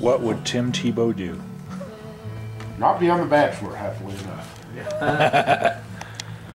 What would Tim Tebow do? Not be on The Bachelor, happily enough.